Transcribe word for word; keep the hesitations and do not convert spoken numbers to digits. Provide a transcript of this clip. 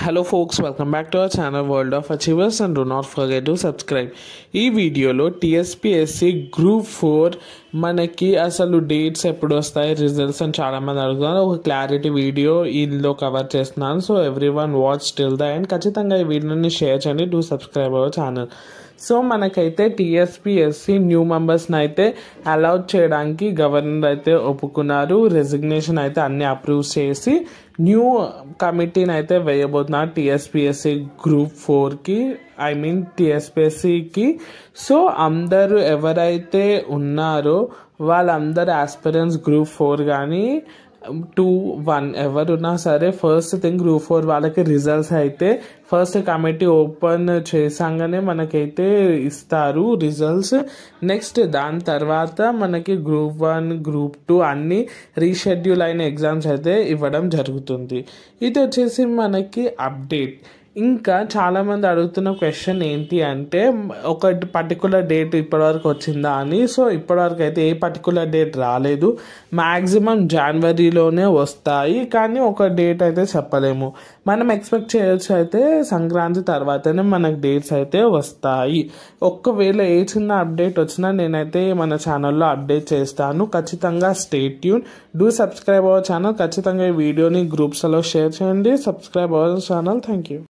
Hello folks, welcome back to our channel World of Achievers and do not forget to subscribe. ఈ వీడియోలో T S P S C group four మనకి అసలు dates ఎప్పుడు వస్తాయి, results అని చాలామంది అడుగుతున్నారు. ఒక క్లారిటీ వీడియో ఇందులో కవర్ చేస్తున్నాను. So every one watch till the end. ఖచ్చితంగా ఈ వీడియోని షేర్ చేయండి, do subscribe our channel. So మనకైతే T S P S C new మెంబర్స్ని అయితే అలౌట్ చేయడానికి గవర్నర్ అయితే ఒప్పుకున్నారు. రెసిగ్నేషన్ అయితే అన్ని అప్రూవ్ చేసి న్యూ కమిటీని అయితే వేయబోతున్నారు T S P S C group ఫోర్కి, I mean T S P S Cకి. సో అందరూ ఎవరైతే ఉన్నారో వాళ్ళందరూ ఆస్పిరెంట్స్ గ్రూప్ ఫోర్ కానీ టూ వన్ ఎవరున్నా సరే, ఫస్ట్ థింగ్ గ్రూప్ ఫోర్ వాళ్ళకి రిజల్ట్స్ అయితే ఫస్ట్ కమిటీ ఓపెన్ చేసాగానే మనకైతే ఇస్తారు రిజల్ట్స్. నెక్స్ట్ దాని తర్వాత మనకి గ్రూప్ వన్ గ్రూప్ టూ అన్ని రీషెడ్యూల్ అయిన ఎగ్జామ్స్ అయితే ఇవ్వడం జరుగుతుంది. ఇది వచ్చేసి మనకి అప్డేట్. ఇంకా చాలామంది అడుగుతున్న క్వశ్చన్ ఏంటి అంటే, ఒక పర్టికులర్ డేట్ ఇప్పటివరకు వచ్చిందా అని. సో ఇప్పటివరకు అయితే ఏ పర్టికులర్ డేట్ రాలేదు. మ్యాక్సిమం జనవరిలోనే వస్తాయి, కానీ ఒక డేట్ అయితే చెప్పలేము. మనం ఎక్స్పెక్ట్ చేయొచ్చు అయితే సంక్రాంతి తర్వాతనే మనకు డేట్స్ అయితే వస్తాయి. ఒక్కవేళ ఏ చిన్న అప్డేట్ వచ్చినా నేనైతే మన ఛానల్లో అప్డేట్ చేస్తాను. ఖచ్చితంగా stay tune, do subscribe our channel. ఖచ్చితంగా ఈ వీడియోని గ్రూప్స్లో షేర్ చేయండి, subscribe our channel. Thank you.